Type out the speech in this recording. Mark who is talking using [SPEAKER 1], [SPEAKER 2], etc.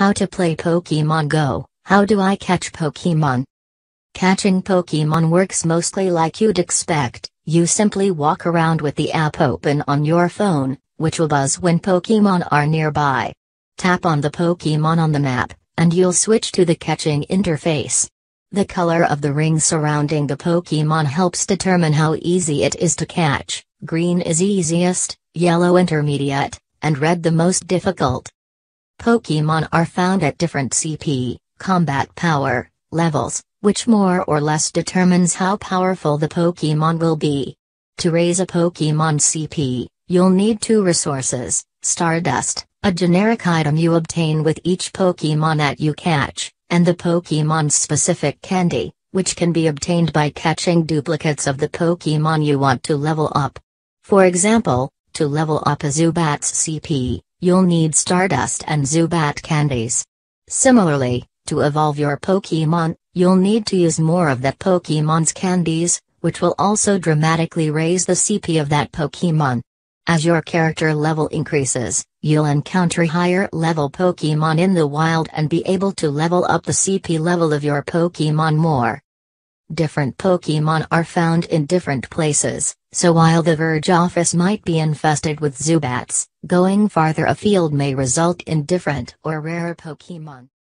[SPEAKER 1] How to play Pokemon Go. How do I catch Pokemon? Catching Pokemon works mostly like you'd expect. You simply walk around with the app open on your phone, which will buzz when Pokemon are nearby. Tap on the Pokemon on the map, and you'll switch to the catching interface. The color of the ring surrounding the Pokemon helps determine how easy it is to catch. Green is easiest, yellow intermediate, and red the most difficult. Pokemon are found at different CP, combat power, levels, which more or less determines how powerful the Pokemon will be. To raise a Pokemon CP, you'll need two resources: Stardust, a generic item you obtain with each Pokemon that you catch, and the Pokemon's specific candy, which can be obtained by catching duplicates of the Pokemon you want to level up. For example, to level up a Zubat's CP, you'll need Stardust and Zubat candies. Similarly, to evolve your Pokemon, you'll need to use more of that Pokemon's candies, which will also dramatically raise the CP of that Pokemon. As your character level increases, you'll encounter higher level Pokemon in the wild and be able to level up the CP level of your Pokemon more. Different Pokemon are found in different places, so while the Verge office might be infested with Zubats, going farther afield may result in different or rarer Pokemon.